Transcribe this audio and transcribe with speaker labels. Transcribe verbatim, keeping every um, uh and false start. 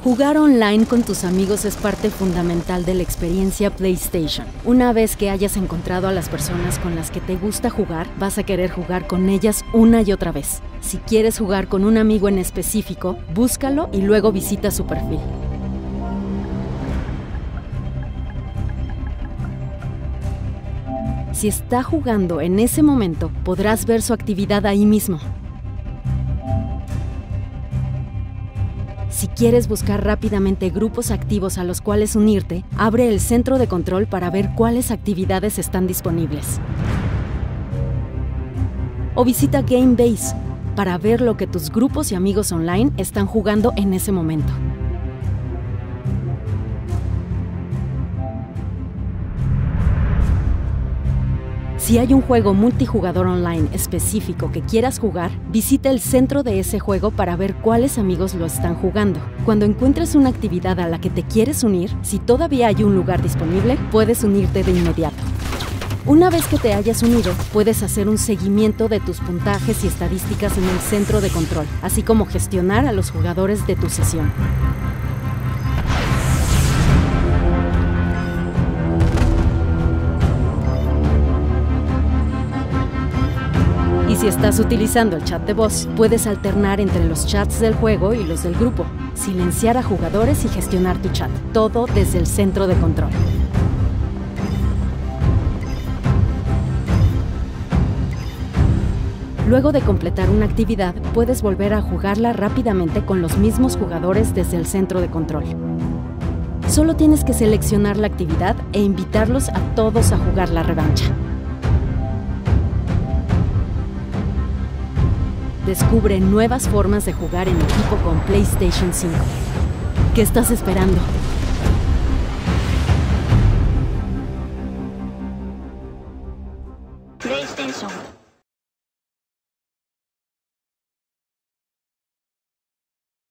Speaker 1: Jugar online con tus amigos es parte fundamental de la experiencia PlayStation. Una vez que hayas encontrado a las personas con las que te gusta jugar, vas a querer jugar con ellas una y otra vez. Si quieres jugar con un amigo en específico, búscalo y luego visita su perfil. Si está jugando en ese momento, podrás ver su actividad ahí mismo. Si quieres buscar rápidamente grupos activos a los cuales unirte, abre el centro de control para ver cuáles actividades están disponibles. O visita GameBase para ver lo que tus grupos y amigos online están jugando en ese momento. Si hay un juego multijugador online específico que quieras jugar, visita el centro de ese juego para ver cuáles amigos lo están jugando. Cuando encuentres una actividad a la que te quieres unir, si todavía hay un lugar disponible, puedes unirte de inmediato. Una vez que te hayas unido, puedes hacer un seguimiento de tus puntajes y estadísticas en el centro de control, así como gestionar a los jugadores de tu sesión. Y si estás utilizando el chat de voz, puedes alternar entre los chats del juego y los del grupo, silenciar a jugadores y gestionar tu chat, todo desde el centro de control. Luego de completar una actividad, puedes volver a jugarla rápidamente con los mismos jugadores desde el centro de control. Solo tienes que seleccionar la actividad e invitarlos a todos a jugar la revancha. Descubre nuevas formas de jugar en equipo con PlayStation cinco. ¿Qué estás esperando?
Speaker 2: PlayStation